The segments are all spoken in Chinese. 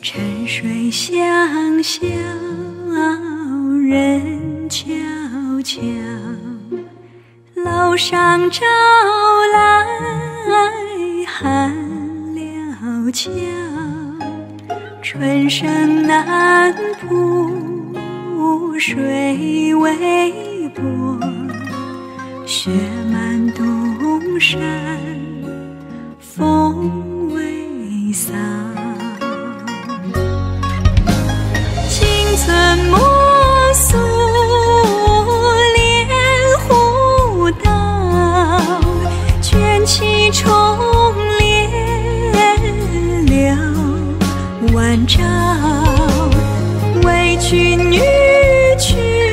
沉水相消，人悄悄，楼上照来寒了桥，春声难扑，水微波，雪满东山，风微扫。青村莫诉莲湖道，卷起重帘柳晚照，为君女婿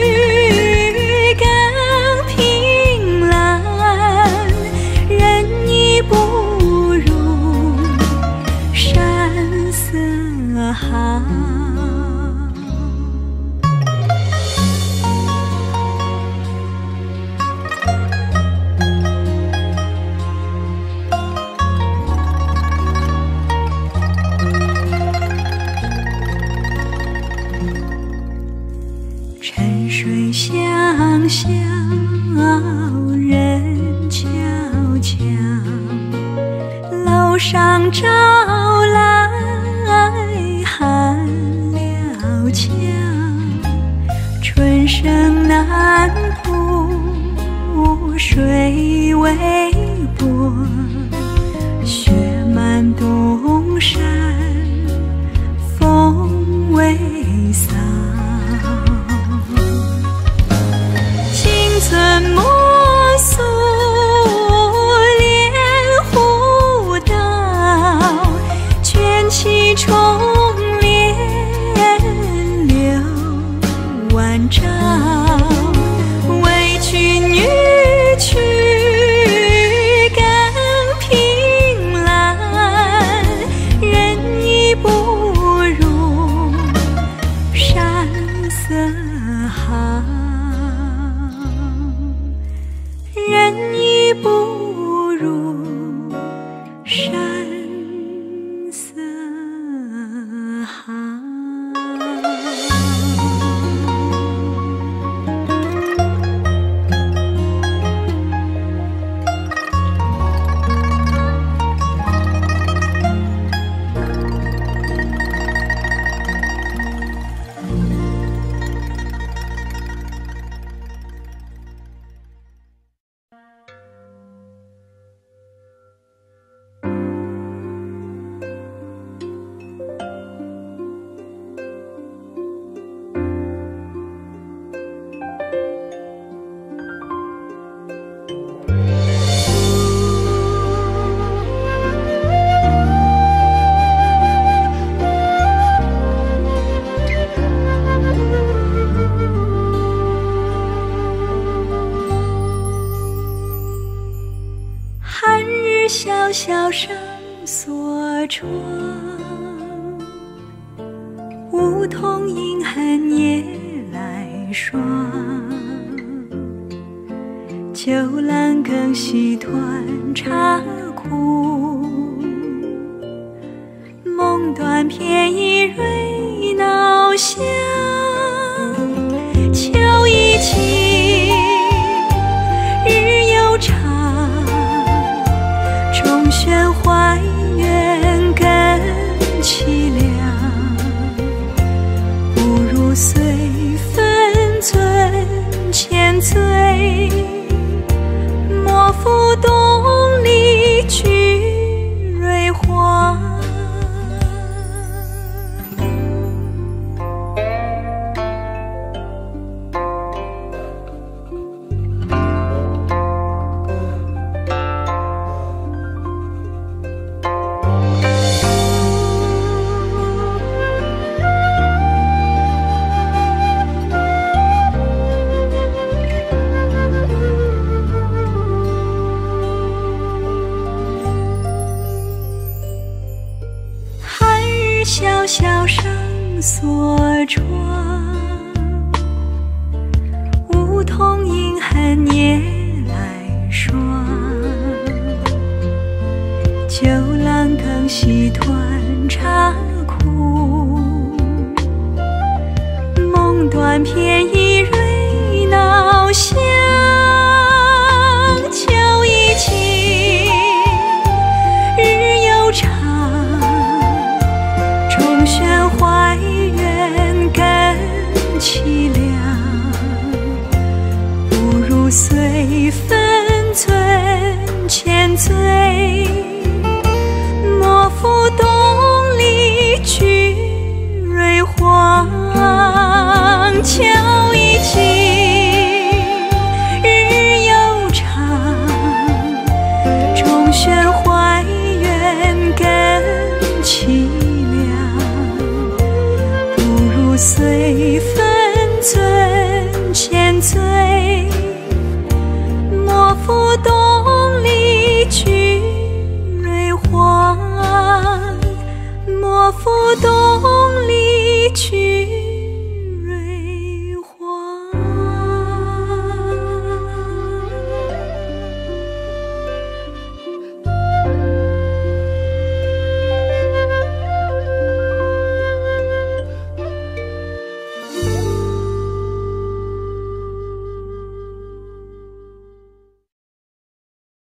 更凭栏，人已不如山色好。沉水相消，人悄悄，楼上照来寒了桥，春声难扑，水微波，雪满东山，风微扫。村莫诉莲湖道，卷起重帘柳晚照，为君女婿更凭栏，人已不如山色好。人已不如山色好。萧萧声锁窗，梧桐阴寒夜来霜。酒阑更细断茶苦，梦断偏倚瑞脑香。秋已晴，日又长，重轩还原更凄凉，不如随分寸千醉，莫负东篱菊蕊花。萧萧声锁窗，梧桐阴寒夜来霜。酒阑更细断茶苦， 雨纷